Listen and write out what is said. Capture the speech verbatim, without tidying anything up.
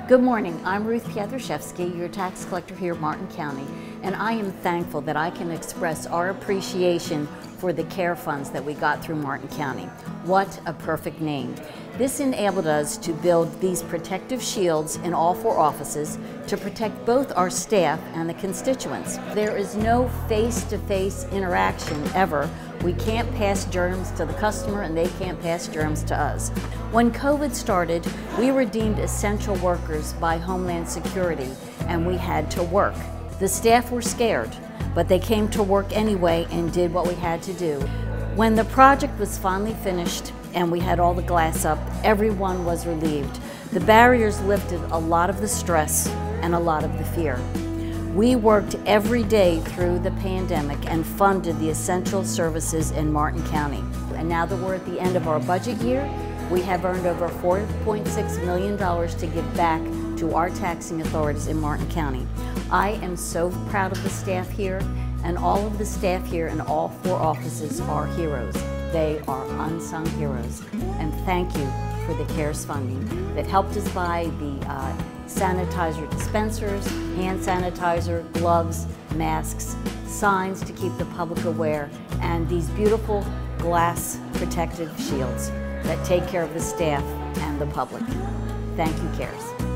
Good morning, I'm Ruth Pietruszewski, your tax collector here at Martin County, and I am thankful that I can express our appreciation for the care funds that we got through Martin County. What a perfect name. This enabled us to build these protective shields in all four offices to protect both our staff and the constituents. There is no face-to-face interaction ever. We can't pass germs to the customer and they can't pass germs to us. When COVID started, we were deemed essential workers by Homeland Security and we had to work. The staff were scared, but they came to work anyway and did what we had to do. When the project was finally finished and we had all the glass up, everyone was relieved. The barriers lifted a lot of the stress and a lot of the fear. We worked every day through the pandemic and funded the essential services in Martin County. And now that we're at the end of our budget year, we have earned over four point six million dollars to give back to our taxing authorities in Martin County. I am so proud of the staff here, and all of the staff here in all four offices are heroes. They are unsung heroes. And thank you for the CARES funding that helped us buy the uh, sanitizer dispensers, hand sanitizer, gloves, masks, signs to keep the public aware, and these beautiful glass protective shields that take care of the staff and the public. Thank you, CARES.